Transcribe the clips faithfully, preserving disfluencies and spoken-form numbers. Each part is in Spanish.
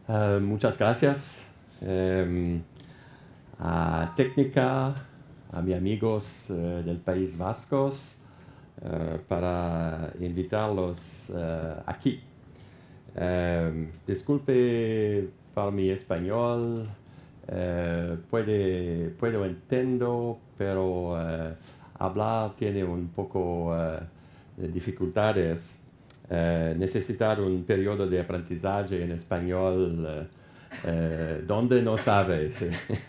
Uh, muchas gracias um, a Técnica, a mis amigos uh, del País Vasco, uh, para invitarlos uh, aquí. Um, disculpe por mi español, uh, puede, puedo entender, pero uh, hablar tiene un poco uh, de dificultades. Uh, necesitar un periodo de aprendizaje en español uh, uh, donde no sabes.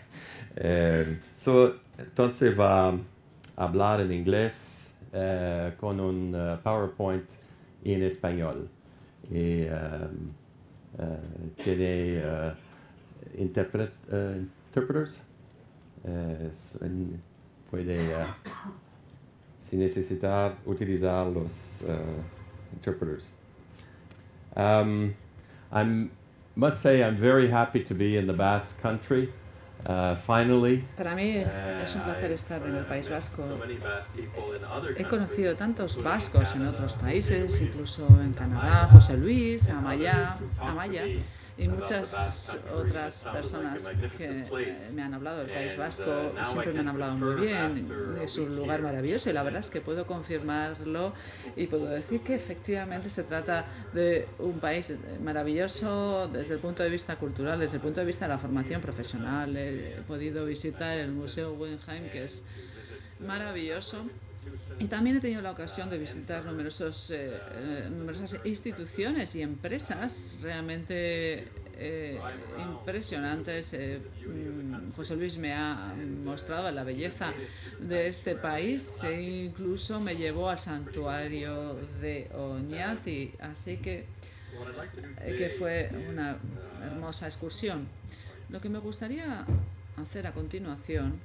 uh, so, entonces va a hablar en inglés uh, con un uh, PowerPoint en español. Y um, uh, tiene uh, interpret, uh, interpreters. Uh, so, en, puede, uh, si necesitar, utilizar los uh, interpreters. Um, I must say I'm very happy to be in the Basque Country. Uh, finally. Para mí es un placer estar en el País Vasco. He conocido tantos vascos en otros países, incluso en Canadá, José Luis, Amaya, Amaya y muchas otras personas que me han hablado del País Vasco. Siempre me han hablado muy bien, es un lugar maravilloso y la verdad es que puedo confirmarlo y puedo decir que efectivamente se trata de un país maravilloso desde el punto de vista cultural, desde el punto de vista de la formación profesional. He podido visitar el Museo Guggenheim, que es maravilloso. Y también he tenido la ocasión de visitar numerosos, eh, eh, numerosas instituciones y empresas realmente eh, impresionantes. Eh, José Luis me ha mostrado la belleza de este país e incluso me llevó al santuario de Oñati, así que, eh, que fue una hermosa excursión. Lo que me gustaría hacer a continuación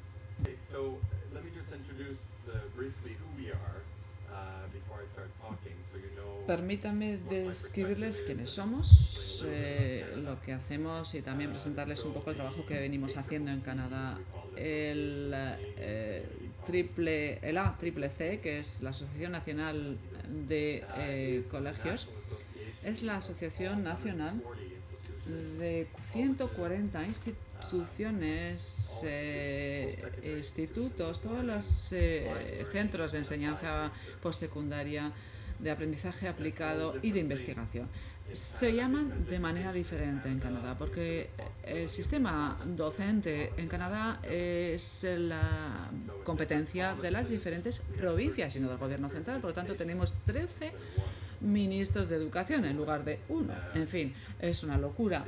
Permítanme describirles quiénes somos, eh, lo que hacemos y también presentarles un poco el trabajo que venimos haciendo en Canadá. El, eh, triple, el A C C, que es la Asociación Nacional de eh, Colegios, es la Asociación Nacional de ciento cuarenta instituciones, eh, institutos, todos los eh, centros de enseñanza postsecundaria, de aprendizaje aplicado y de investigación. Se llaman de manera diferente en Canadá porque el sistema docente en Canadá es la competencia de las diferentes provincias y no del gobierno central. Por lo tanto, tenemos trece ministros de educación en lugar de uno. En fin, es una locura.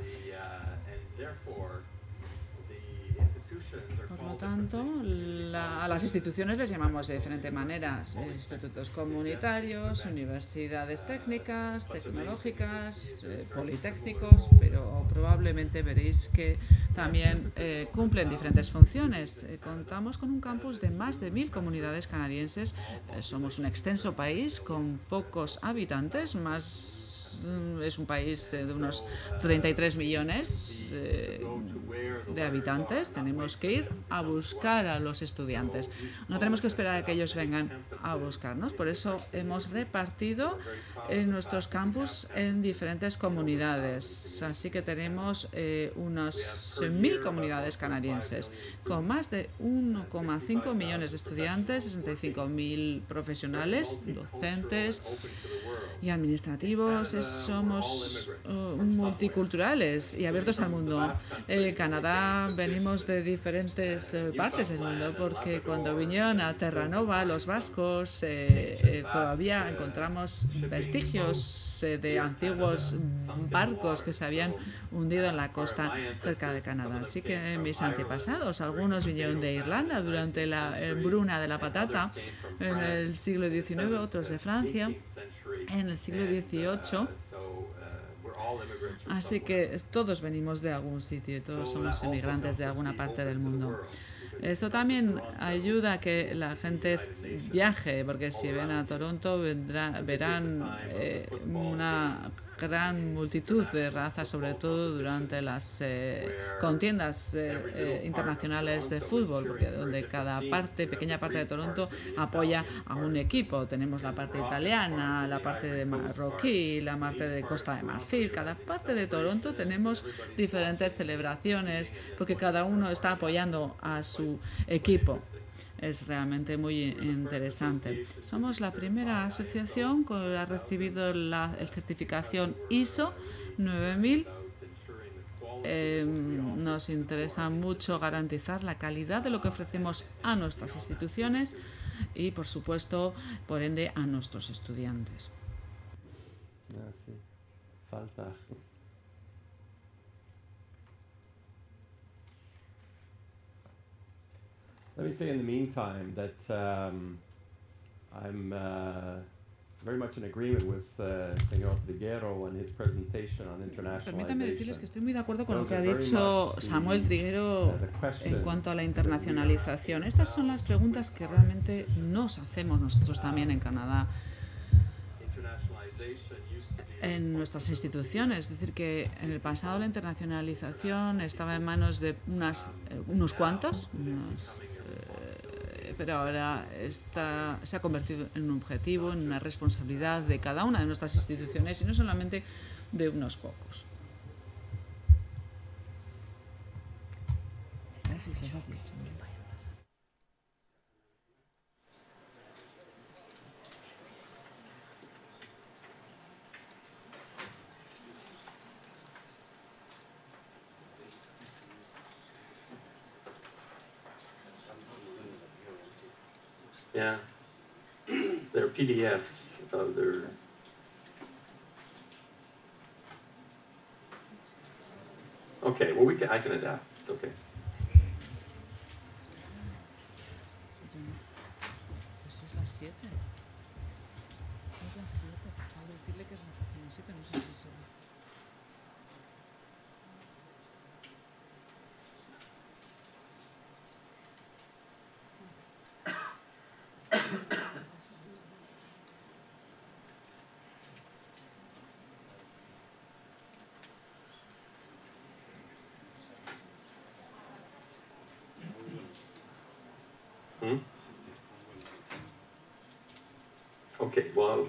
Por lo tanto, la, a las instituciones les llamamos de diferentes maneras: institutos comunitarios, universidades técnicas, tecnológicas, eh, politécnicos, pero probablemente veréis que también eh, cumplen diferentes funciones. Eh, contamos con un campus de más de mil comunidades canadienses. Eh, somos un extenso país con pocos habitantes, más es un país de unos treinta y tres millones eh, de habitantes. Tenemos que ir a buscar a los estudiantes. No tenemos que esperar a que ellos vengan a buscarnos. Por eso hemos repartido en nuestros campus en diferentes comunidades. Así que tenemos eh, unas mil comunidades canadienses con más de uno coma cinco millones de estudiantes, sesenta y cinco mil profesionales, docentes y administrativos. Somos uh, multiculturales y abiertos al mundo. En eh, Canadá venimos de diferentes eh, partes del mundo, porque cuando vinieron a Terranova los vascos eh, eh, todavía encontramos vestigios eh, de antiguos barcos que se habían hundido en la costa cerca de Canadá. Así que mis antepasados, algunos vinieron de Irlanda durante la bruna de la patata en el siglo diecinueve, otros de Francia en el siglo dieciocho. Así que todos venimos de algún sitio y todos somos inmigrantes de alguna parte del mundo. Esto también ayuda a que la gente viaje, porque si ven a Toronto vendrá, verán eh, una gran multitud de razas, sobre todo durante las eh, contiendas eh, eh, internacionales de fútbol, porque donde cada parte, pequeña parte de Toronto apoya a un equipo. Tenemos la parte italiana, la parte de marroquí, la parte de Costa de Marfil. Cada parte de Toronto tenemos diferentes celebraciones porque cada uno está apoyando a su equipo. Es realmente muy interesante. Somos la primera asociación que ha recibido la el certificación I S O nueve mil. Eh, nos interesa mucho garantizar la calidad de lo que ofrecemos a nuestras instituciones y, por supuesto, por ende, a nuestros estudiantes. Ah, sí. Falta. Let me say in the meantime that um, I'm uh, very much in agreement with uh, Señor Triguero and his presentation on internationalization. Permítame decirles que estoy muy de acuerdo con lo que ha dicho Samuel Triguero en cuanto a la internacionalización. Estas son las preguntas que realmente nos hacemos nosotros también en Canadá, en nuestras instituciones. Es decir, que en el pasado la internacionalización estaba en manos de unas, eh, unos cuantos, unos, eh, pero ahora está, se ha convertido en un objetivo, en una responsabilidad de cada una de nuestras instituciones y no solamente de unos pocos. Gracias, les has dicho. Yeah, they're P D Fs of their. Okay, well we can. I can adapt. It's okay. Pues es las siete. Es las siete. Por favor, decirle que es la página siete. No sé si se ve. Hmm? Okay, well.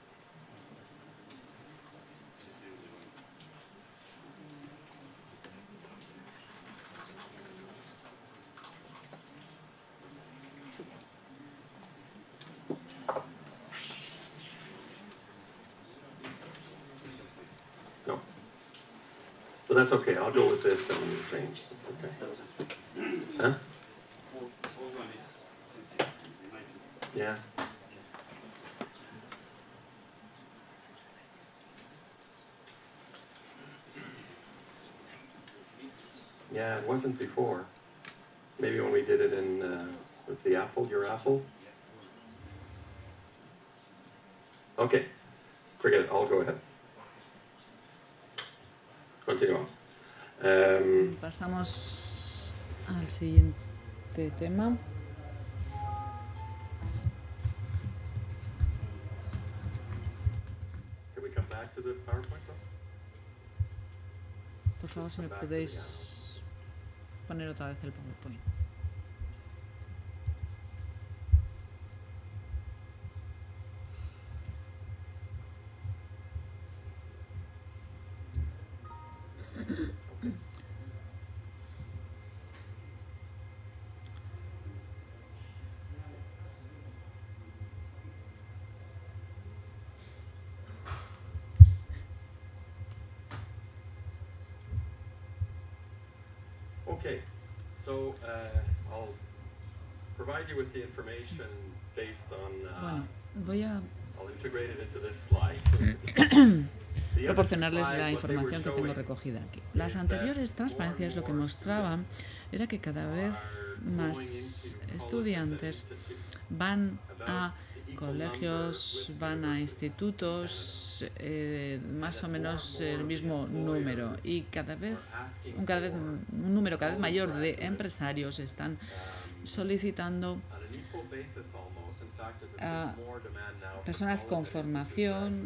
No. So that's okay. I'll go with this and change. That's okay. Huh? Yeah. Yeah, it wasn't before. Maybe when we did it in uh, with the Apple, your Apple. Okay, forget it. I'll go ahead. Continúa. Um, Pasamos al siguiente tema. Can we come back to the PowerPoint though? Por favor, si me podéis poner otra vez el PowerPoint. Okay, so uh, I'll provide you with the information based on. Uh, Bueno, voy a I'll integrate it into this slide. proporcionarles la información que tengo recogida aquí. Las anteriores transparencias lo que mostraban era que cada vez más estudiantes van a colegios, van a institutos, eh, más o menos el mismo número, y cada vez un, cada vez un número cada vez mayor de empresarios están solicitando a personas con formación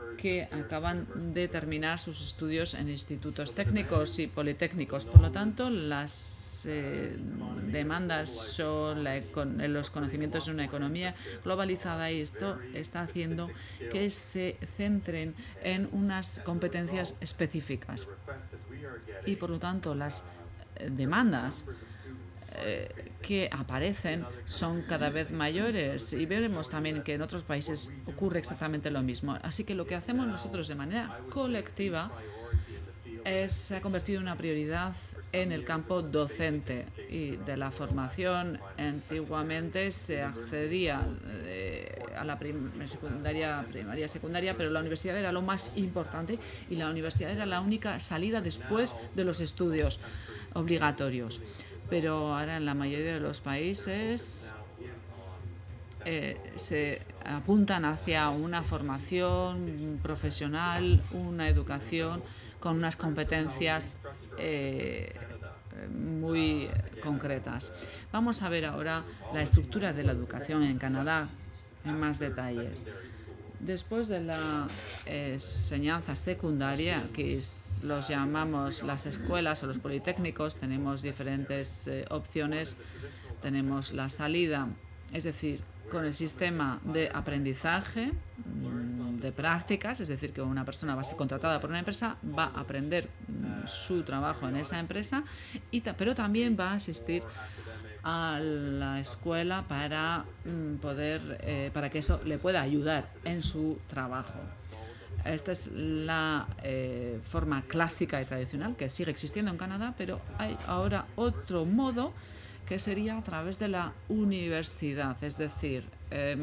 que acaban de terminar sus estudios en institutos técnicos y politécnicos. Por lo tanto, las eh, demandas son la los conocimientos de una economía globalizada, y esto está haciendo que se centren en unas competencias específicas. Y por lo tanto, las demandas Eh, que aparecen son cada vez mayores, y veremos también que en otros países ocurre exactamente lo mismo. Así que lo que hacemos nosotros de manera colectiva es, se ha convertido en una prioridad en el campo docente y de la formación. Antiguamente se accedía eh, a la prim secundaria, primaria, secundaria, pero la universidad era lo más importante, y la universidad era la única salida después de los estudios obligatorios. Pero ahora en la mayoría de los países eh, se apuntan hacia una formación profesional, una educación con unas competencias eh, muy concretas. Vamos a ver ahora la estructura de la educación en Canadá en más detalles. Después de la enseñanza secundaria, que es, los llamamos las escuelas o los politécnicos, tenemos diferentes eh, opciones. Tenemos la salida, es decir, con el sistema de aprendizaje, de prácticas, es decir, que una persona va a ser contratada por una empresa, va a aprender su trabajo en esa empresa, y ta pero también va a asistir a la escuela para mm, poder eh, para que eso le pueda ayudar en su trabajo. Esta es la eh, forma clásica y tradicional que sigue existiendo en Canadá, pero hay ahora otro modo, que sería a través de la universidad, es decir, eh,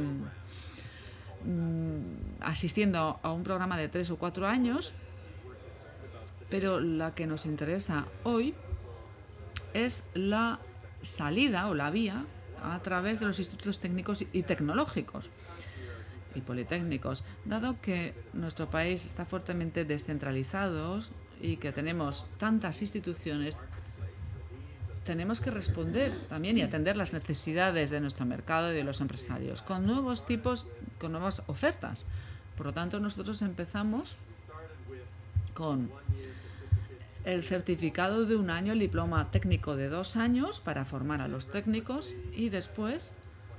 mm, asistiendo a un programa de tres o cuatro años. Pero la que nos interesa hoy es la salida o la vía a través de los institutos técnicos y tecnológicos y politécnicos. Dado que nuestro país está fuertemente descentralizado y que tenemos tantas instituciones, tenemos que responder también y atender las necesidades de nuestro mercado y de los empresarios con nuevos tipos, con nuevas ofertas. Por lo tanto, nosotros empezamos con el certificado de un año, el diploma técnico de dos años para formar a los técnicos, y después,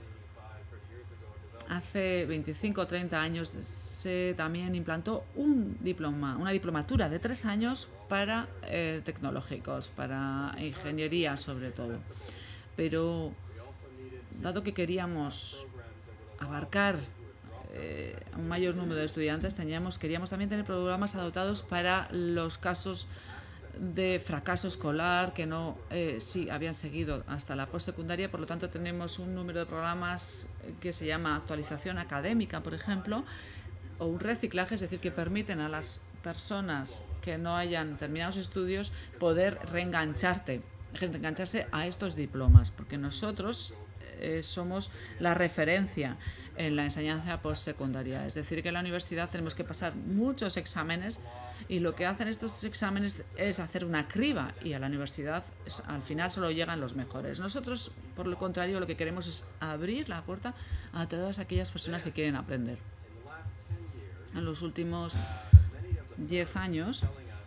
hace veinticinco o treinta años, se también implantó un diploma, una diplomatura de tres años para eh, tecnológicos, para ingeniería sobre todo. Pero dado que queríamos abarcar eh, un mayor número de estudiantes, teníamos, queríamos también tener programas adaptados para los casos de fracaso escolar que no eh, sí habían seguido hasta la postsecundaria. Por lo tanto, tenemos un número de programas que se llama actualización académica, por ejemplo, o un reciclaje, es decir, que permiten a las personas que no hayan terminado sus estudios poder reengancharte, reengancharse a estos diplomas, porque nosotros eh, somos la referencia en la enseñanza postsecundaria. Es decir, que en la universidad tenemos que pasar muchos exámenes, y lo que hacen estos exámenes es hacer una criba, y a la universidad es, al final solo llegan los mejores. Nosotros, por lo contrario, lo que queremos es abrir la puerta a todas aquellas personas que quieren aprender. En los últimos diez años,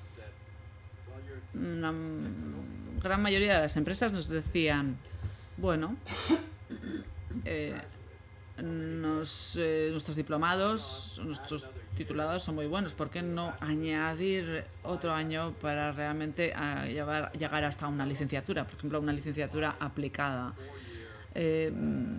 una gran mayoría de las empresas nos decían, bueno, eh, nos, eh, nuestros diplomados, nuestros titulados son muy buenos, ¿por qué no añadir otro año para realmente a llegar, llegar hasta una licenciatura? Por ejemplo, una licenciatura aplicada. Eh,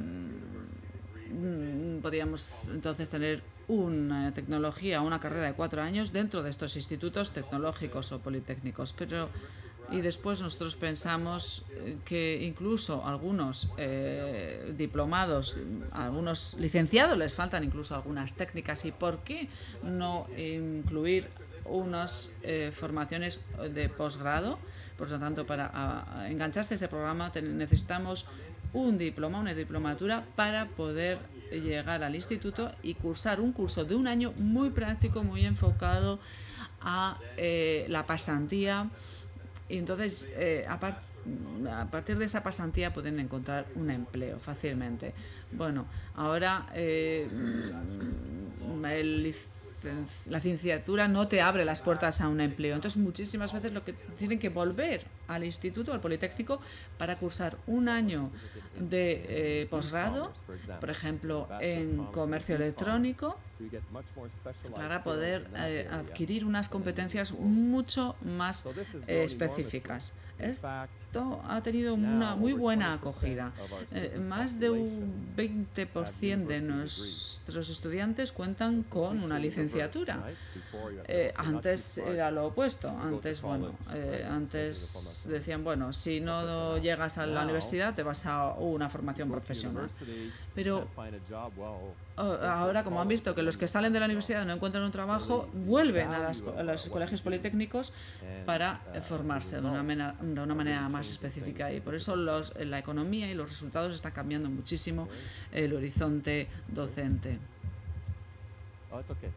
podríamos entonces tener una tecnología, una carrera de cuatro años dentro de estos institutos tecnológicos o politécnicos, pero y después nosotros pensamos que incluso algunos eh, diplomados, algunos licenciados les faltan incluso algunas técnicas, y por qué no incluir unas eh, formaciones de posgrado. Por lo tanto, para a, a engancharse a ese programa necesitamos un diploma, una diplomatura, para poder llegar al instituto y cursar un curso de un año muy práctico, muy enfocado a eh, la pasantía. Y entonces, eh, a, part a partir de esa pasantía pueden encontrar un empleo fácilmente. Bueno, ahora eh, el la licenciatura no te abre las puertas a un empleo. Entonces, muchísimas veces lo que tienen que volver al instituto, al Politécnico, para cursar un año de eh, posgrado, por ejemplo, en comercio electrónico, para poder eh, adquirir unas competencias mucho más eh, específicas. Esto ha tenido una muy buena acogida. Eh, más de un veinte por ciento de nuestros estudiantes cuentan con una licenciatura. Eh, antes era lo opuesto. Antes, bueno, eh, antes decían, bueno, si no llegas a la universidad te vas a una formación profesional. Pero ahora, como han visto que los que salen de la universidad no encuentran un trabajo, vuelven a, las, a los colegios politécnicos para formarse de una, manera, de una manera más específica. Y por eso los, la economía y los resultados están cambiando muchísimo el horizonte docente. Oh, it's okay.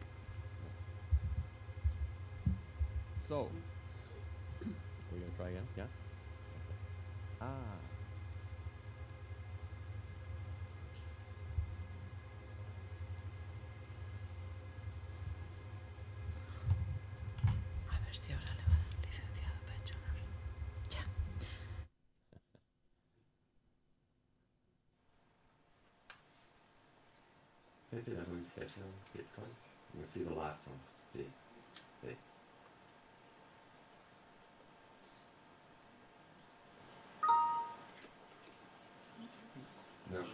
So, we're going to try again, yeah? Okay. Ah. A ver si ahora le va a dar licenciado pecho. Ya. Fece la modificación, sí, cos. You see the last one, sí, sí. No.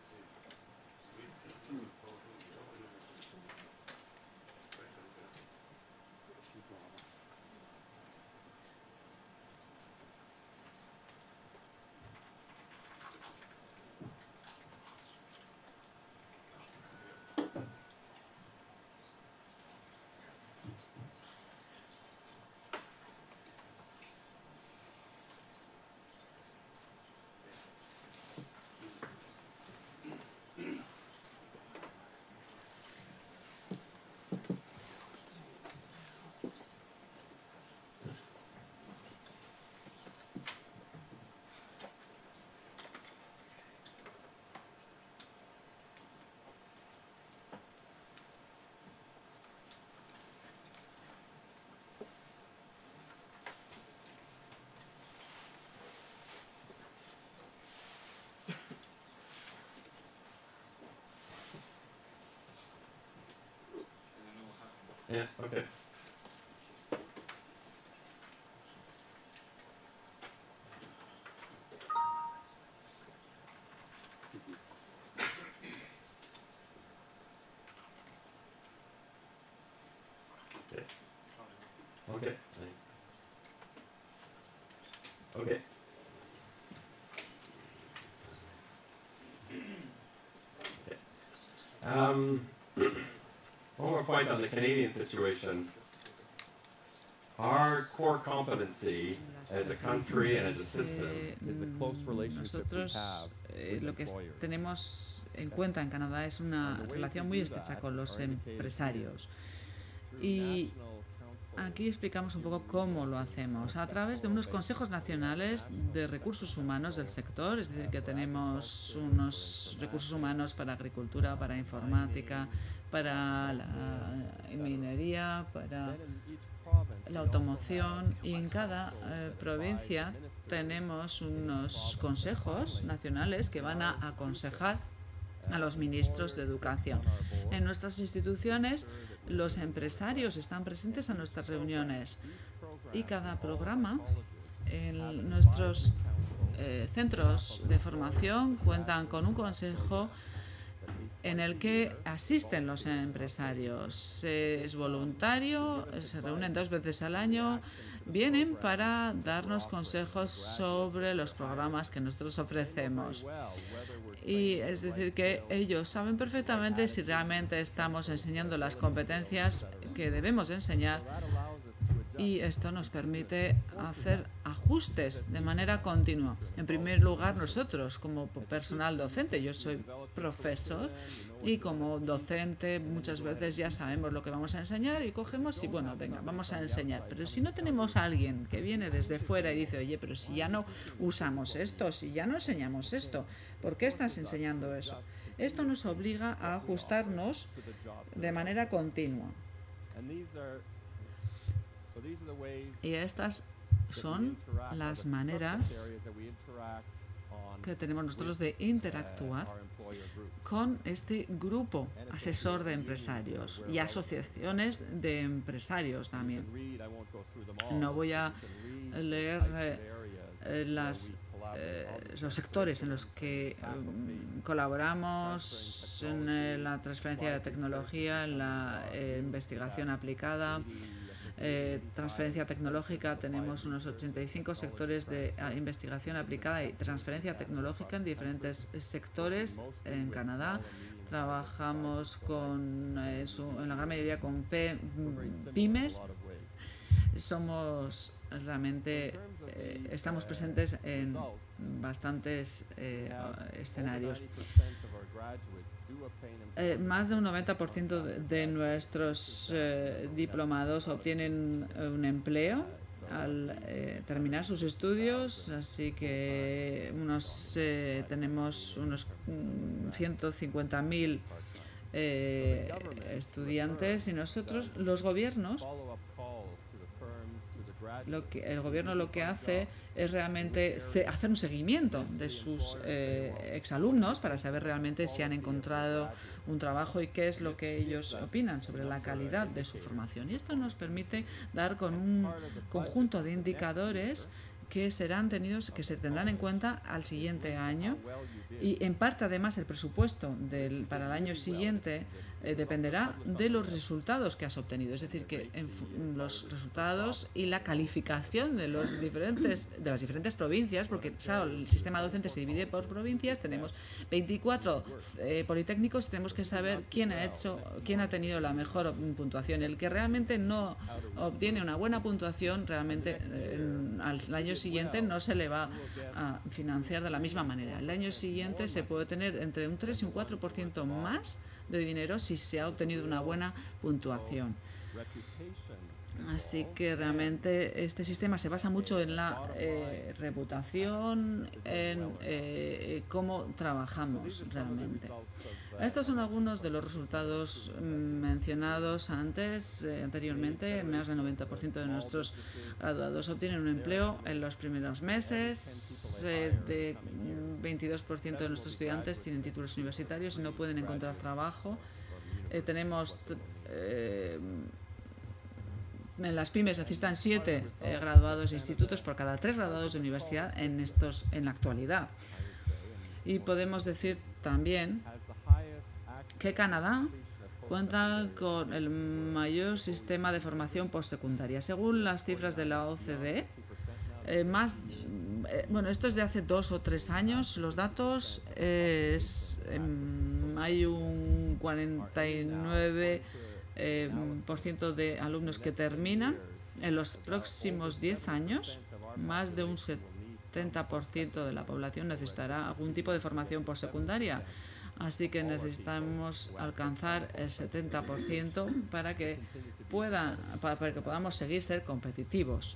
Yeah, okay. Okay. Okay. Okay. Okay. Um, one more point on the Canadian situation. Our core competency as a country and as a system is the close relationship we Nosotros have eh, with lo que employers. tenemos en cuenta en Canadá es una relación muy estrecha con los empresarios. Y aquí explicamos un poco cómo lo hacemos, a través de unos consejos nacionales de recursos humanos del sector, es decir, que tenemos unos recursos humanos para agricultura, para informática, para la minería, para la automoción, y en cada eh, provincia tenemos unos consejos nacionales que van a aconsejar a los ministros de educación. En nuestras instituciones, los empresarios están presentes en nuestras reuniones y cada programa en nuestros eh, centros de formación cuentan con un consejo en el que asisten los empresarios. Es voluntario, se reúnen dos veces al año, vienen para darnos consejos sobre los programas que nosotros ofrecemos. Y es decir, que ellos saben perfectamente si realmente estamos enseñando las competencias que debemos enseñar, y esto nos permite hacer ajustes de manera continua. En primer lugar, nosotros como personal docente, yo soy profesor y como docente muchas veces ya sabemos lo que vamos a enseñar y cogemos y bueno, venga, vamos a enseñar. Pero si no tenemos a alguien que viene desde fuera y dice, oye, pero si ya no usamos esto, si ya no enseñamos esto, ¿por qué estás enseñando eso? Esto nos obliga a ajustarnos de manera continua. Y estas son las maneras que tenemos nosotros de interactuar con este grupo asesor de empresarios y asociaciones de empresarios también. No voy a leer eh, las, eh, los sectores en los que eh, colaboramos en eh, la transferencia de tecnología, en la eh, investigación aplicada. Eh, transferencia tecnológica, tenemos unos ochenta y cinco sectores de uh, investigación aplicada y transferencia tecnológica en diferentes sectores en Canadá. Trabajamos con, eh, su, en la gran mayoría con P, pymes. Somos realmente, eh, estamos presentes en bastantes eh, escenarios. Eh, más de un noventa por ciento de, de nuestros eh, diplomados obtienen un empleo al eh, terminar sus estudios, así que unos, eh, tenemos unos ciento cincuenta mil eh, estudiantes y nosotros, los gobiernos, Lo que, el gobierno lo que hace es realmente se, hacer un seguimiento de sus eh, exalumnos para saber realmente si han encontrado un trabajo y qué es lo que ellos opinan sobre la calidad de su formación. Y esto nos permite dar con un conjunto de indicadores que serán tenidos, que se tendrán en cuenta al siguiente año, y en parte además el presupuesto del, para el año siguiente eh, dependerá de los resultados que has obtenido, es decir, que en, los resultados y la calificación de los diferentes de las diferentes provincias, porque claro, el sistema docente se divide por provincias, tenemos veinticuatro eh, politécnicos, tenemos que saber quién ha hecho, quién ha tenido la mejor puntuación. El que realmente no obtiene una buena puntuación, realmente eh, al año siguiente no se le va a financiar de la misma manera. El año siguiente se puede tener entre un tres y un cuatro por ciento más de dinero si se ha obtenido una buena puntuación. Así que realmente este sistema se basa mucho en la eh, reputación, en eh, cómo trabajamos realmente. Estos son algunos de los resultados mencionados antes, eh, anteriormente. Más del noventa por ciento de nuestros graduados obtienen un empleo en los primeros meses. Eh, de veintidós por ciento de nuestros estudiantes tienen títulos universitarios y no pueden encontrar trabajo. Eh, tenemos... Eh, En las pymes necesitan siete eh, graduados de institutos por cada tres graduados de universidad en, estos, en la actualidad. Y podemos decir también que Canadá cuenta con el mayor sistema de formación postsecundaria. Según las cifras de la O C D E, eh, más, eh, bueno, esto es de hace dos o tres años, los datos, eh, es, eh, hay un cuarenta y nueve por ciento Eh, por ciento de alumnos que terminan. En los próximos diez años, más de un setenta por ciento de la población necesitará algún tipo de formación postsecundaria. Así que necesitamos alcanzar el setenta por ciento para que, pueda, para, para que podamos seguir ser competitivos.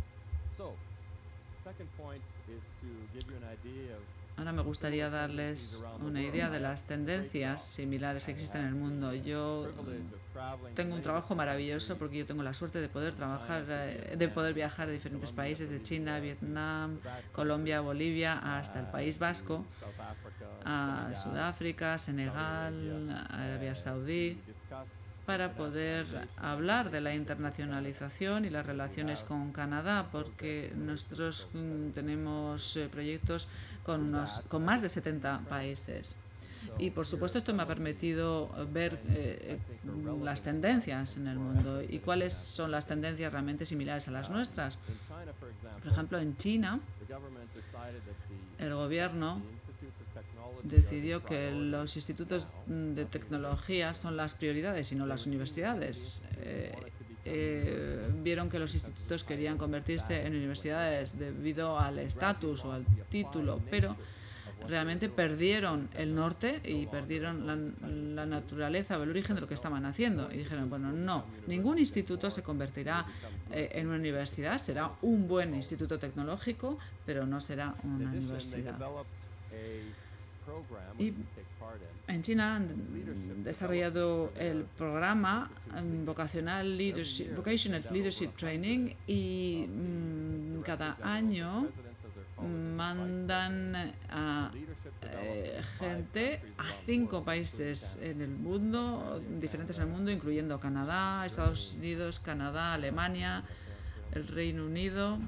Ahora me gustaría darles una idea de las tendencias similares que existen en el mundo. Yo tengo un trabajo maravilloso porque yo tengo la suerte de poder trabajar, de poder viajar a diferentes países, de China, Vietnam, Colombia, Bolivia, hasta el País Vasco, a Sudáfrica, Senegal, Arabia Saudí, para poder hablar de la internacionalización y las relaciones con Canadá, porque nosotros tenemos proyectos con, unos, con más de setenta países. Y por supuesto esto me ha permitido ver eh, las tendencias en el mundo y cuáles son las tendencias realmente similares a las nuestras. Por ejemplo, en China, el gobierno decidió que los institutos de tecnología son las prioridades y no las universidades. Eh, eh, vieron que los institutos querían convertirse en universidades debido al estatus o al título, pero realmente perdieron el norte y perdieron la, la naturaleza o el origen de lo que estaban haciendo. Y dijeron, bueno, no, ningún instituto se convertirá eh, en una universidad, será un buen instituto tecnológico, pero no será una universidad. Y en China han desarrollado el programa um, vocacional leadership, Vocational Leadership Training y um, cada año mandan a eh, gente a cinco países en el mundo, diferentes en el mundo, incluyendo Canadá, Estados Unidos, Canadá, Alemania, el Reino Unido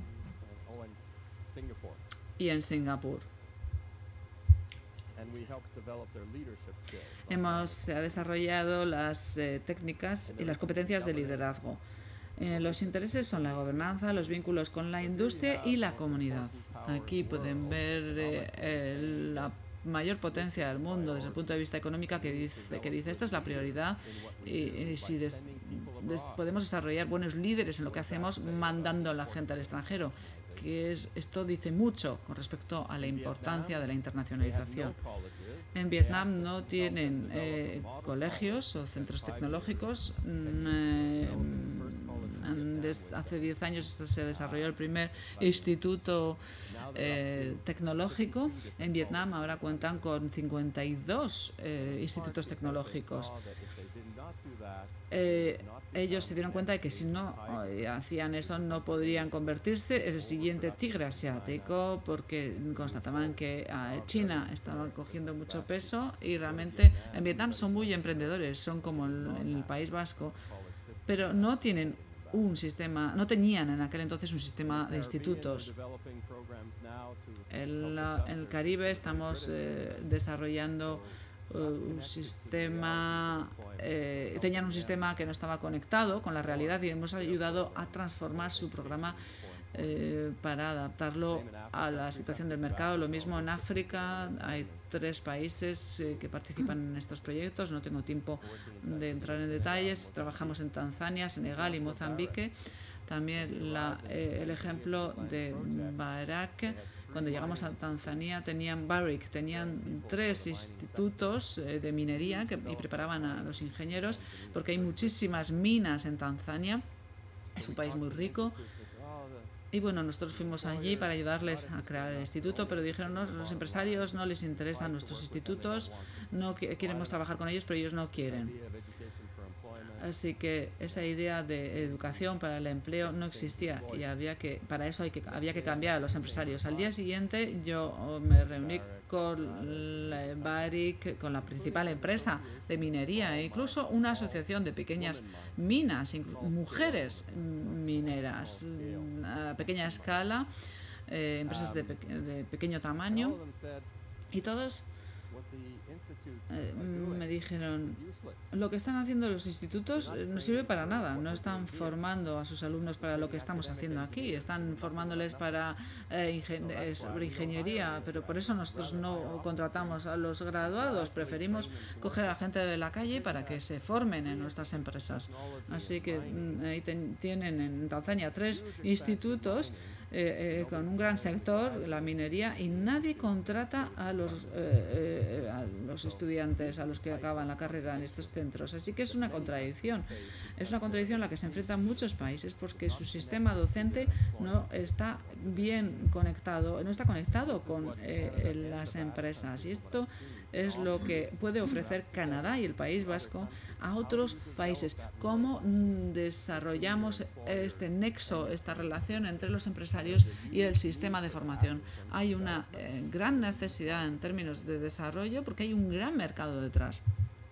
y en Singapur. Hemos eh, desarrollado las eh, técnicas y las competencias de liderazgo. Eh, los intereses son la gobernanza, los vínculos con la industria y la comunidad. Aquí pueden ver eh, el, la mayor potencia del mundo desde el punto de vista económico que dice, que dice esta es la prioridad y, y si des, des, podemos desarrollar buenos líderes en lo que hacemos mandando a la gente al extranjero, que es, esto dice mucho con respecto a la importancia de la internacionalización. En Vietnam no tienen eh, colegios o centros tecnológicos. Eh, hace diez años se desarrolló el primer instituto eh, tecnológico. En Vietnam ahora cuentan con cincuenta y dos eh, institutos tecnológicos. Eh, ellos se dieron cuenta de que si no eh, hacían eso no podrían convertirse en el siguiente tigre asiático, porque constataban que eh, China estaba cogiendo mucho peso y realmente en Vietnam son muy emprendedores, son como el, en el País Vasco, pero no tienen un sistema, no tenían en aquel entonces un sistema de institutos. En, la, en el Caribe estamos eh, desarrollando Uh, un sistema, eh, tenían un sistema que no estaba conectado con la realidad y hemos ayudado a transformar su programa eh, para adaptarlo a la situación del mercado. Lo mismo en África, hay tres países eh, que participan en estos proyectos, no tengo tiempo de entrar en detalles. Trabajamos en Tanzania, Senegal y Mozambique. También la, eh, el ejemplo de Barak. Cuando llegamos a Tanzania tenían Barrick, tenían tres institutos eh, de minería que, y preparaban a los ingenieros porque hay muchísimas minas en Tanzania, es un país muy rico. Y bueno, nosotros fuimos allí para ayudarles a crear el instituto, pero dijeron, no, los empresarios no les interesan nuestros institutos, no queremos trabajar con ellos, pero ellos no quieren. Así que esa idea de educación para el empleo no existía y había que, para eso hay que, había que cambiar a los empresarios. Al día siguiente yo me reuní con la Barrick, con la principal empresa de minería e incluso una asociación de pequeñas minas, mujeres mineras a pequeña escala, eh, empresas de, pe de pequeño tamaño, y todos Eh, me dijeron, lo que están haciendo los institutos no sirve para nada, no están formando a sus alumnos para lo que estamos haciendo aquí, están formándoles para eh, ingen sobre ingeniería, pero por eso nosotros no contratamos a los graduados, preferimos coger a la gente de la calle para que se formen en nuestras empresas. Así que ahí tienen en Tanzania tres institutos Eh, eh, con un gran sector, la minería, y nadie contrata a los, eh, eh, a los estudiantes, a los que acaban la carrera en estos centros. Así que es una contradicción. Es una contradicción a la que se enfrentan muchos países porque su sistema docente no está bien conectado, no está conectado con eh, las empresas. Y esto es lo que puede ofrecer Canadá y el País Vasco a otros países. ¿Cómo desarrollamos este nexo, esta relación entre los empresarios y el sistema de formación? Hay una eh, gran necesidad en términos de desarrollo porque hay un gran mercado detrás.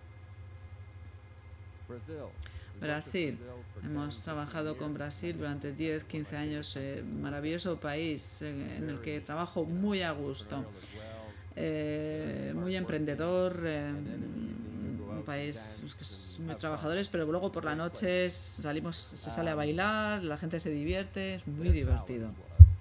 Brasil. Hemos trabajado con Brasil durante diez, quince años. Eh, maravilloso país eh, en el que trabajo muy a gusto. Eh, muy emprendedor, eh, un país que son muy trabajadores, pero luego por la noche salimos, se sale a bailar, la gente se divierte, es muy divertido.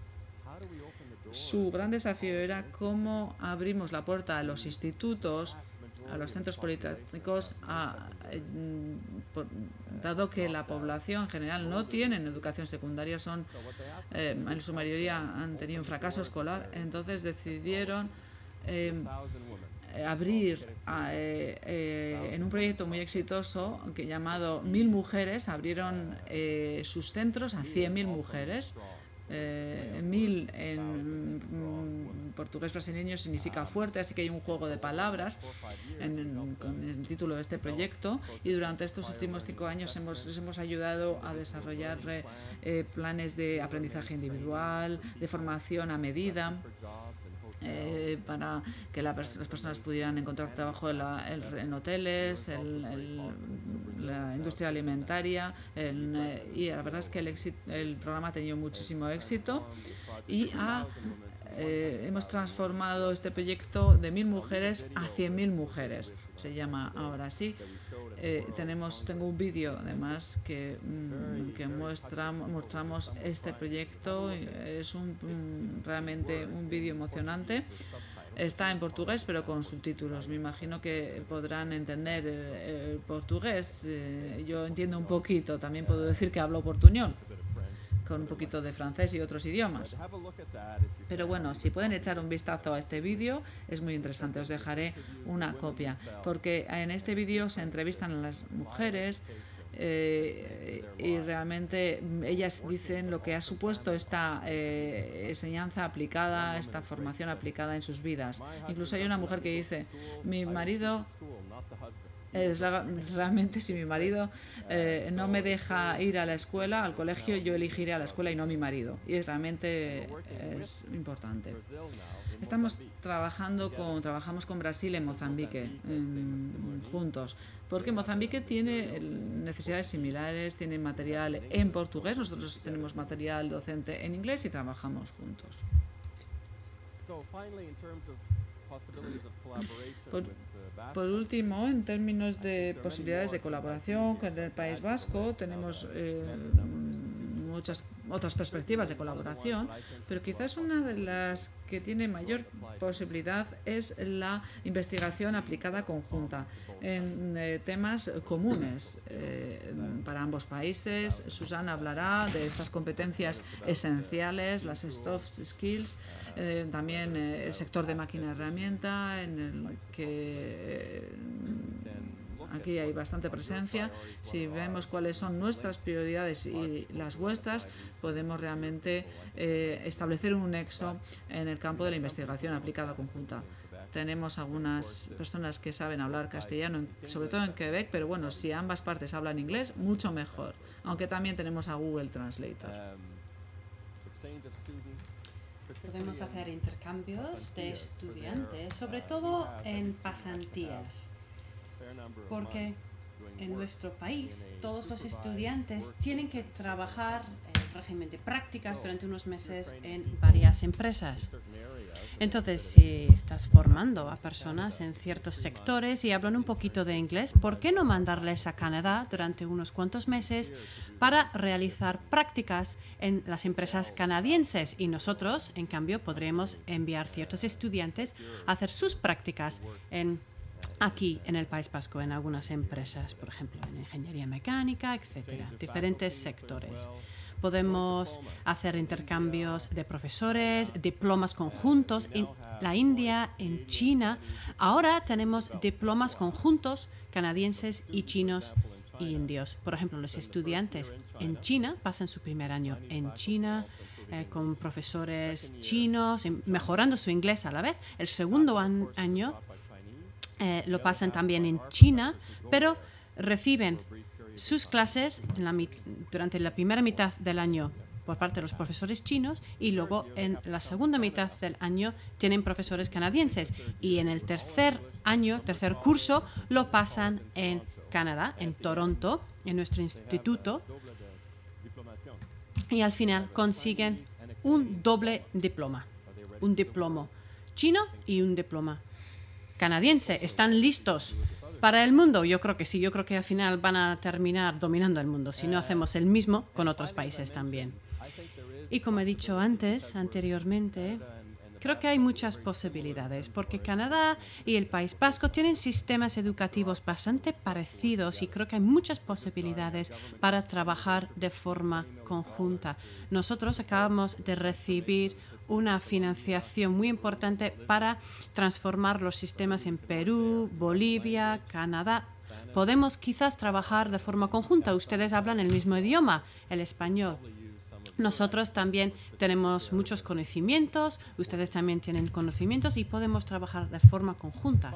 Su gran desafío era cómo abrimos la puerta a los institutos, a los centros politécnicos, a, eh, por, dado que la población en general no tiene educación secundaria, son eh, en su mayoría han tenido un fracaso escolar, entonces decidieron Eh, abrir eh, eh, en un proyecto muy exitoso que llamado Mil Mujeres, abrieron eh, sus centros a cien mil mujeres Eh, mil en mm, portugués brasileño significa fuerte, así que hay un juego de palabras en, en, con el título de este proyecto, y durante estos últimos cinco años hemos, les hemos ayudado a desarrollar eh, eh, planes de aprendizaje individual, de formación a medida, Eh, para que la, las personas pudieran encontrar trabajo en, la, el, en hoteles, el, el, la industria alimentaria, el, eh, y la verdad es que el, éxito, el programa ha tenido muchísimo éxito y ha, eh, hemos transformado este proyecto de mil mujeres a cien mil mujeres, se llama ahora así. Eh, tenemos, tengo un vídeo además que, mmm, que muestra, mostramos este proyecto. Es un, un, realmente un vídeo emocionante. Está en portugués pero con subtítulos. Me imagino que podrán entender el, el portugués. Eh, yo entiendo un poquito, también puedo decir que hablo portuñol, con un poquito de francés y otros idiomas. Pero bueno, si pueden echar un vistazo a este vídeo, es muy interesante. Os dejaré una copia, porque en este vídeo se entrevistan a las mujeres eh, y realmente ellas dicen lo que ha supuesto esta eh, enseñanza aplicada, esta formación aplicada en sus vidas. Incluso hay una mujer que dice: mi marido... Es realmente, si mi marido eh, no me deja ir a la escuela, al colegio, yo elegiré a la escuela y no a mi marido. Y es realmente es importante. Estamos trabajando con, trabajamos con Brasil en Mozambique, en, juntos, porque Mozambique tiene necesidades similares, tiene material en portugués, nosotros tenemos material docente en inglés y trabajamos juntos. Por, por último, en términos de posibilidades de colaboración con el País Vasco, tenemos eh, muchas otras perspectivas de colaboración, pero quizás una de las que tiene mayor posibilidad es la investigación aplicada conjunta en eh, temas comunes eh, para ambos países. Susana hablará de estas competencias esenciales, las soft skills, eh, también eh, el sector de máquina herramienta, en el que eh, aquí hay bastante presencia. Si vemos cuáles son nuestras prioridades y las vuestras, podemos realmente eh, establecer un nexo en el campo de la investigación aplicada conjunta. Tenemos algunas personas que saben hablar castellano, sobre todo en Quebec, pero bueno, si ambas partes hablan inglés, mucho mejor, aunque también tenemos a Google Translator. Podemos hacer intercambios de estudiantes, sobre todo en pasantías, porque en nuestro país todos los estudiantes tienen que trabajar en régimen de prácticas durante unos meses en varias empresas. Entonces, si estás formando a personas en ciertos sectores y hablan un poquito de inglés, ¿por qué no mandarles a Canadá durante unos cuantos meses para realizar prácticas en las empresas canadienses? Y nosotros, en cambio, podremos enviar ciertos estudiantes a hacer sus prácticas en aquí en el País Vasco, en algunas empresas, por ejemplo, en ingeniería mecánica, etcétera, diferentes sectores. Podemos hacer intercambios de profesores, diplomas conjuntos en la India, en China. Ahora tenemos diplomas conjuntos canadienses y chinos y indios. Por ejemplo, los estudiantes en China pasan su primer año en China, Eh, con profesores chinos, mejorando su inglés a la vez. El segundo an año eh, lo pasan también en China, pero reciben sus clases en la durante la primera mitad del año por parte de los profesores chinos y luego en la segunda mitad del año tienen profesores canadienses y en el tercer año, tercer curso, lo pasan en Canadá, en Toronto, en nuestro instituto. Y al final consiguen un doble diploma, un diploma chino y un diploma canadiense. ¿Están listos para el mundo? Yo creo que sí, yo creo que al final van a terminar dominando el mundo si no hacemos el mismo con otros países también. Y como he dicho antes, anteriormente, creo que hay muchas posibilidades, porque Canadá y el País Vasco tienen sistemas educativos bastante parecidos y creo que hay muchas posibilidades para trabajar de forma conjunta. Nosotros acabamos de recibir una financiación muy importante para transformar los sistemas en Perú, Bolivia, Canadá. Podemos quizás trabajar de forma conjunta. Ustedes hablan el mismo idioma, el español. Nosotros también tenemos muchos conocimientos, ustedes también tienen conocimientos y podemos trabajar de forma conjunta.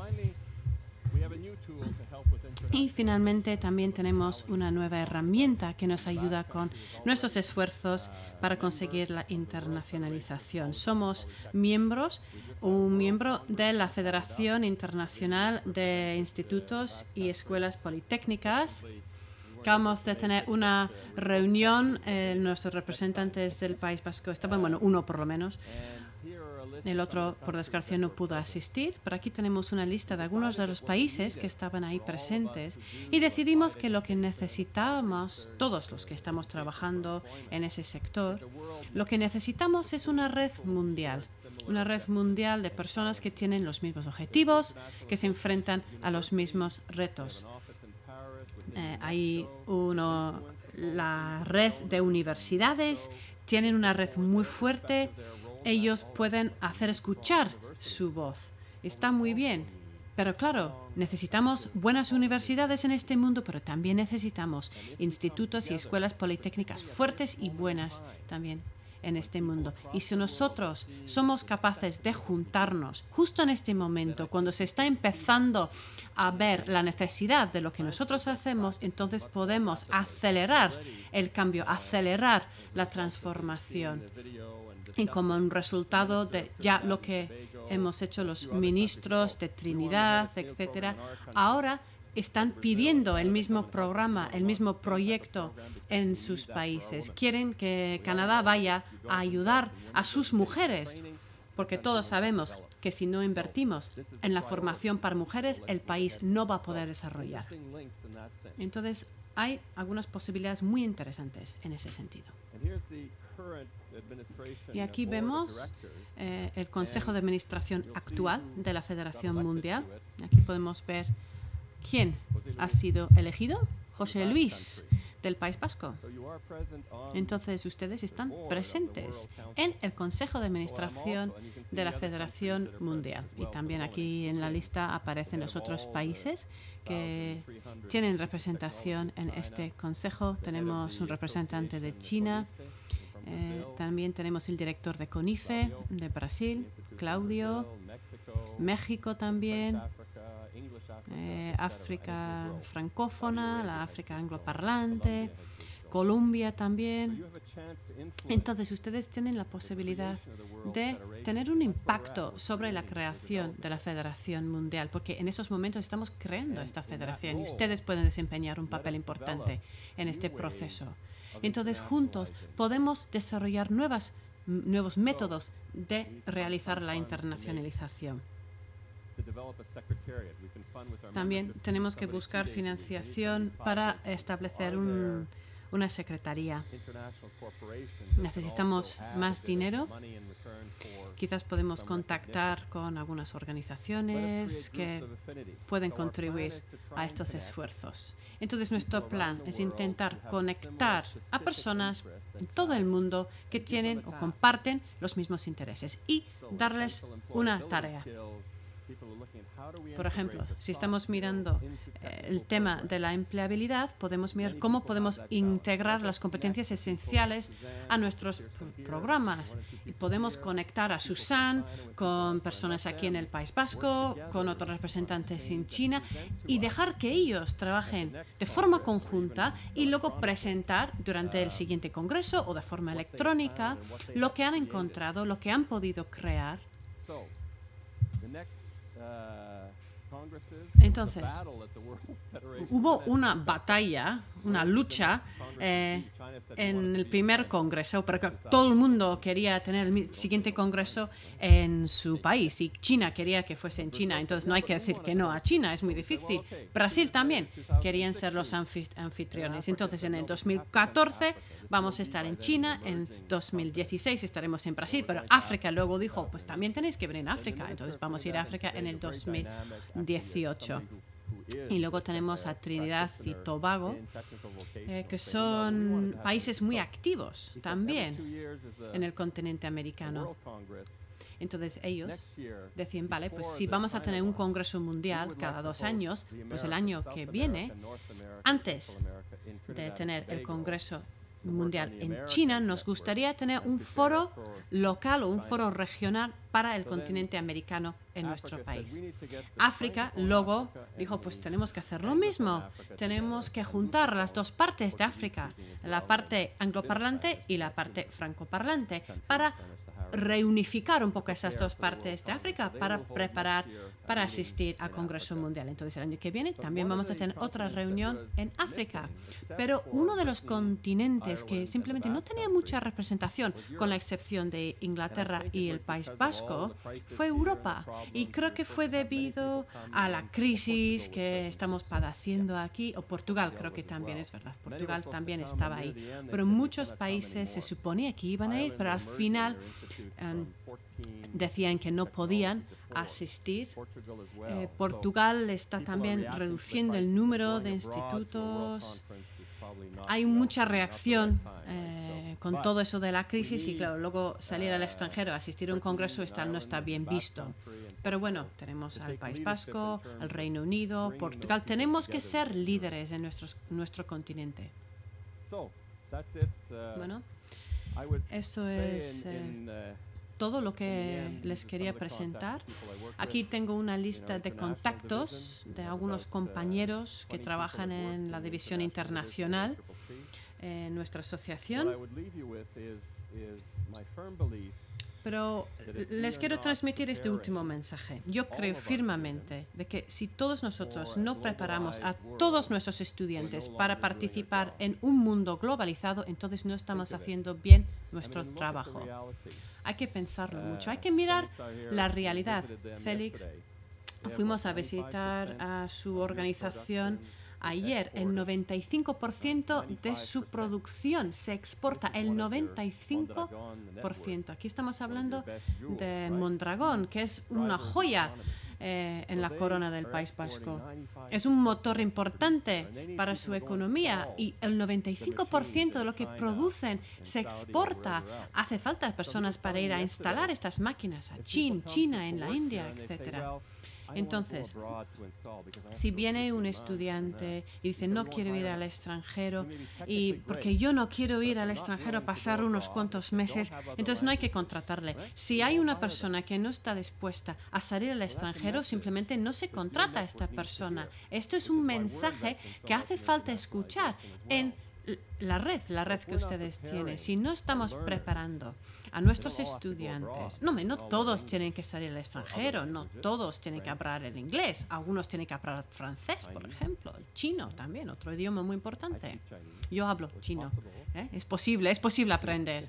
Y finalmente también tenemos una nueva herramienta que nos ayuda con nuestros esfuerzos para conseguir la internacionalización. Somos miembros, un miembro de la Federación Internacional de Institutos y Escuelas Politécnicas. Acabamos de tener una reunión, eh, nuestros representantes del País Vasco estaban, bueno, uno por lo menos. El otro, por desgracia, no pudo asistir, pero aquí tenemos una lista de algunos de los países que estaban ahí presentes y decidimos que lo que necesitábamos, todos los que estamos trabajando en ese sector, lo que necesitamos es una red mundial, una red mundial de personas que tienen los mismos objetivos, que se enfrentan a los mismos retos. Eh, hay uno, la red de universidades, tienen una red muy fuerte. Ellos pueden hacer escuchar su voz. Está muy bien. Pero claro, necesitamos buenas universidades en este mundo, pero también necesitamos institutos y escuelas politécnicas fuertes y buenas también en este mundo. Y si nosotros somos capaces de juntarnos justo en este momento, cuando se está empezando a ver la necesidad de lo que nosotros hacemos, entonces podemos acelerar el cambio, acelerar la transformación. Y como un resultado de ya lo que hemos hecho los ministros de Trinidad, etcétera, ahora están pidiendo el mismo programa, el mismo proyecto en sus países. Quieren que Canadá vaya a ayudar a sus mujeres, porque todos sabemos que si no invertimos en la formación para mujeres, el país no va a poder desarrollar. Entonces, hay algunas posibilidades muy interesantes en ese sentido. Y aquí vemos eh, el Consejo de Administración actual de la Federación Mundial. Aquí podemos ver quién ha sido elegido. José Luis, del País Vasco. Entonces, ustedes están presentes en el Consejo de Administración de la Federación Mundial. Y también aquí en la lista aparecen los otros países que tienen representación en este consejo. Tenemos un representante de China. Eh, también tenemos el director de CONIFE de Brasil, Claudio. México también. Eh, África francófona, la África angloparlante, Colombia también. Entonces, ustedes tienen la posibilidad de tener un impacto sobre la creación de la Federación Mundial, porque en esos momentos estamos creando esta federación y ustedes pueden desempeñar un papel importante en este proceso. Entonces, juntos podemos desarrollar nuevas, nuevos métodos de realizar la internacionalización. También tenemos que buscar financiación para establecer un, una secretaría. Necesitamos más dinero. Quizás podemos contactar con algunas organizaciones que pueden contribuir a estos esfuerzos. Entonces, nuestro plan es intentar conectar a personas en todo el mundo que tienen o comparten los mismos intereses y darles una tarea. Por ejemplo, si estamos mirando eh, el tema de la empleabilidad, podemos mirar cómo podemos integrar las competencias esenciales a nuestros programas. Y podemos conectar a Susan con personas aquí en el País Vasco, con otros representantes en China y dejar que ellos trabajen de forma conjunta y luego presentar durante el siguiente congreso o de forma electrónica lo que han encontrado, lo que han podido crear. Entonces, hubo una batalla, una lucha eh, en el primer congreso, porque todo el mundo quería tener el siguiente congreso en su país y China quería que fuese en China, entonces no hay que decir que no a China, es muy difícil. Brasil también querían ser los anfitriones. Entonces, en el dos mil catorce vamos a estar en China, en dos mil dieciséis estaremos en Brasil, pero África luego dijo, pues también tenéis que venir a África, entonces vamos a ir a África en el dos mil dieciocho. Y luego tenemos a Trinidad y Tobago, eh, que son países muy activos también en el continente americano. Entonces ellos decían, vale, pues si vamos a tener un congreso mundial cada dos años, pues el año que viene, antes de tener el congreso Mundial en China, nos gustaría tener un foro local o un foro regional para el continente americano en nuestro país. África luego dijo, pues tenemos que hacer lo mismo, tenemos que juntar las dos partes de África, la parte angloparlante y la parte francoparlante, para reunificar un poco esas dos partes de África para preparar, para asistir al Congreso Mundial. Entonces el año que viene también vamos a tener otra reunión en África. Pero uno de los continentes que simplemente no tenía mucha representación, con la excepción de Inglaterra y el País Vasco, fue Europa. Y creo que fue debido a la crisis que estamos padeciendo aquí, o Portugal creo que también, es verdad, Portugal también estaba ahí. Pero muchos países se suponía que iban a ir, pero al final Um, decían que no podían asistir. Eh, Portugal está también reduciendo el número de institutos. Hay mucha reacción eh, con todo eso de la crisis y claro, luego salir al extranjero, asistir a un congreso está, no está bien visto. Pero bueno, tenemos al País Vasco, al Reino Unido, Portugal. Tenemos que ser líderes en nuestros, nuestro continente. Bueno, eso es eh, todo lo que les quería presentar. Aquí tengo una lista de contactos de algunos compañeros que trabajan en la división internacional en nuestra asociación. Pero les quiero transmitir este último mensaje. Yo creo firmemente de que si todos nosotros no preparamos a todos nuestros estudiantes para participar en un mundo globalizado, entonces no estamos haciendo bien nuestro trabajo. Hay que pensarlo mucho, hay que mirar la realidad. Félix, fuimos a visitar a su organización ayer. El noventa y cinco por ciento de su producción se exporta, el noventa y cinco por ciento. Aquí estamos hablando de Mondragón, que es una joya eh, en la corona del País Vasco. Es un motor importante para su economía y el noventa y cinco por ciento de lo que producen se exporta. Hace falta personas para ir a instalar estas máquinas a China, China, en la India, etcétera. Entonces, si viene un estudiante y dice no quiero ir al extranjero y porque yo no quiero ir al extranjero a pasar unos cuantos meses, entonces no hay que contratarle. Si hay una persona que no está dispuesta a salir al extranjero, simplemente no se contrata a esta persona. Esto es un mensaje que hace falta escuchar en la red, la red que ustedes tienen. Si no estamos preparando a nuestros estudiantes, no, no todos tienen que salir al extranjero, no todos tienen que hablar el inglés, algunos tienen que hablar francés, por ejemplo, el chino también, otro idioma muy importante. Yo hablo chino, ¿eh? Es posible, es posible aprender.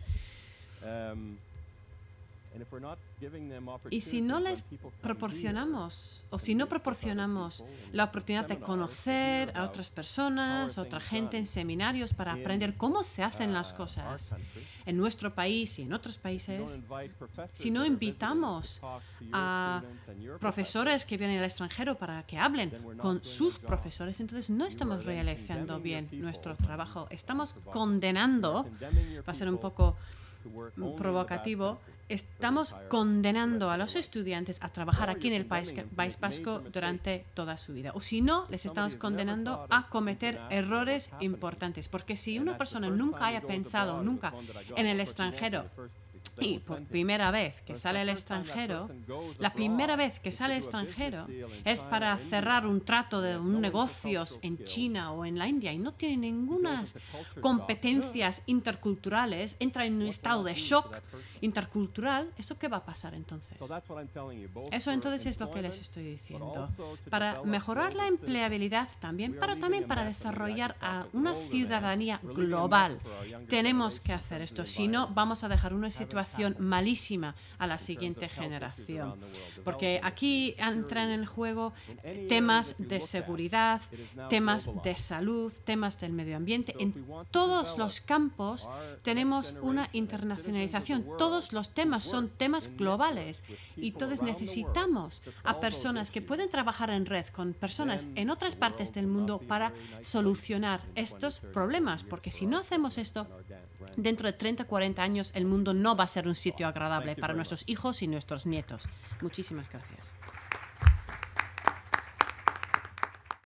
Y si no les proporcionamos, o si no proporcionamos la oportunidad de conocer a otras personas, a otra gente en seminarios para aprender cómo se hacen las cosas en nuestro país y en otros países, si no invitamos a profesores que vienen del extranjero para que hablen con sus profesores, entonces no estamos realizando bien nuestro trabajo. Estamos condenando, va a ser un poco provocativo, estamos condenando a los estudiantes a trabajar aquí en el País, País Vasco durante toda su vida. O si no, les estamos condenando a cometer errores importantes. Porque si una persona nunca haya pensado nunca en el extranjero y por primera vez que sale al extranjero, la primera vez que sale al extranjero es para cerrar un trato de un negocio en China o en la India y no tiene ninguna competencias interculturales, entra en un estado de shock intercultural. ¿Eso qué va a pasar entonces? Eso entonces es lo que les estoy diciendo. Para mejorar la empleabilidad también, pero también para desarrollar a una ciudadanía global, tenemos que hacer esto. Si no, vamos a dejar una situación malísima a la siguiente generación. Porque aquí entran en juego temas de seguridad, temas de salud, temas del medio ambiente. En todos los campos tenemos una internacionalización. Todos los temas son temas globales. Y entonces necesitamos a personas que pueden trabajar en red con personas en otras partes del mundo para solucionar estos problemas. Porque si no hacemos esto, dentro de treinta, cuarenta años el mundo no va a ser un sitio agradable para nuestros hijos y nuestros nietos. Muchísimas gracias.